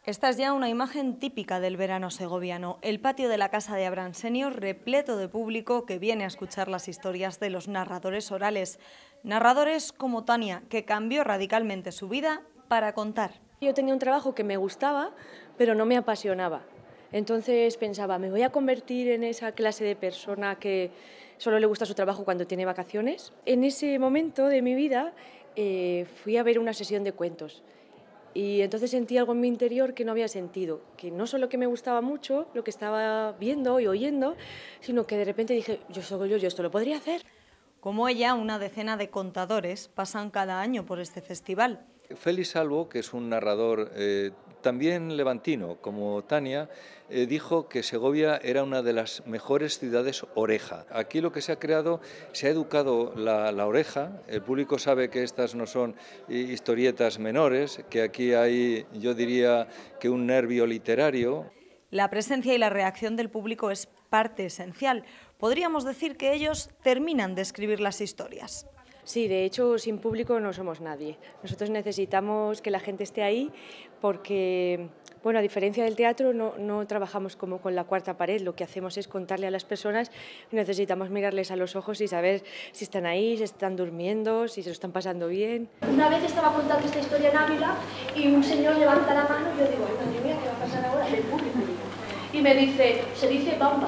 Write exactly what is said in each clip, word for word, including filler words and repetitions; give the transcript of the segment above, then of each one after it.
Esta es ya una imagen típica del verano segoviano, el patio de la Casa de Abraham Senior repleto de público que viene a escuchar las historias de los narradores orales. Narradores como Tania, que cambió radicalmente su vida para contar. Yo tenía un trabajo que me gustaba, pero no me apasionaba. Entonces pensaba, me voy a convertir en esa clase de persona que solo le gusta su trabajo cuando tiene vacaciones. En ese momento de mi vida eh, fui a ver una sesión de cuentos. Y entonces sentí algo en mi interior que no había sentido, que no solo que me gustaba mucho lo que estaba viendo y oyendo, sino que de repente dije, yo soy yo, yo esto lo podría hacer. Como ella, una decena de contadores pasan cada año por este festival. Félix Salvo, que es un narrador eh, también levantino, como Tania, eh, dijo que Segovia era una de las mejores ciudades oreja. Aquí lo que se ha creado, se ha educado la, la oreja, el público sabe que estas no son historietas menores, que aquí hay, yo diría, que un nervio literario. La presencia y la reacción del público es parte esencial. Podríamos decir que ellos terminan de escribir las historias. Sí, de hecho, sin público no somos nadie. Nosotros necesitamos que la gente esté ahí porque, bueno, a diferencia del teatro, no, no trabajamos como con la cuarta pared. Lo que hacemos es contarle a las personas y necesitamos mirarles a los ojos y saber si están ahí, si están durmiendo, si se lo están pasando bien. Una vez estaba contando esta historia en Ávila y un señor levanta la mano y yo digo, ay, madre mía, ¿qué va a pasar ahora? El público. Y me dice, se dice bamba.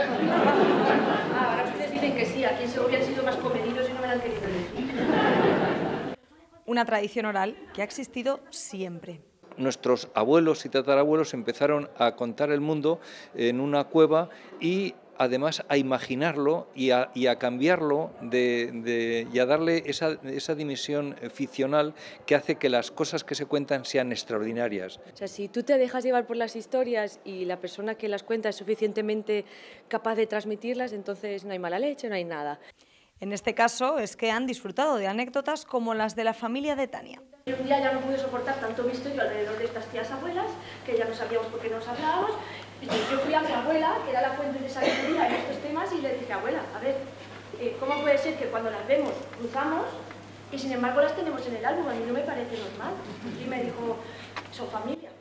Ah, ahora ustedes dicen que sí, aquí en Segovia han sido más comedidos y no me lo han querido decir. Una tradición oral que ha existido siempre. Nuestros abuelos y tatarabuelos empezaron a contar el mundo en una cueva y además a imaginarlo y a, y a cambiarlo de, de, y a darle esa, esa dimensión ficcional que hace que las cosas que se cuentan sean extraordinarias. O sea, si tú te dejas llevar por las historias y la persona que las cuenta es suficientemente capaz de transmitirlas, entonces no hay mala leche, no hay nada. En este caso es que han disfrutado de anécdotas como las de la familia de Tania. Y un día ya no pude soportar tanto misterio alrededor de estas tías abuelas, que ya no sabíamos por qué nos hablábamos. Entonces yo fui a mi abuela, que era la fuente de sabiduría en estos temas, y le dije, abuela, a ver, eh, ¿cómo puede ser que cuando las vemos cruzamos y sin embargo las tenemos en el álbum? A mí no me parece normal. Y me dijo, son familia.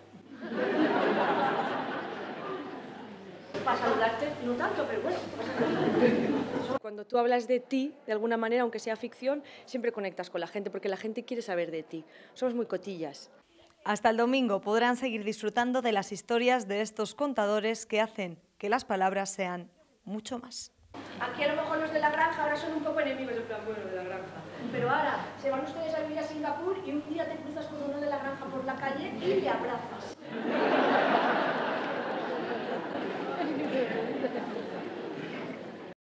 Para saludarte, no tanto, pero bueno. Cuando tú hablas de ti, de alguna manera, aunque sea ficción, siempre conectas con la gente, porque la gente quiere saber de ti. Somos muy cotillas. Hasta el domingo podrán seguir disfrutando de las historias de estos contadores que hacen que las palabras sean mucho más. Aquí a lo mejor los de la granja ahora son un poco enemigos del plan bueno de la granja. Pero ahora se van ustedes a vivir a Singapur y un día te cruzas con uno de la granja por la calle y le abrazas.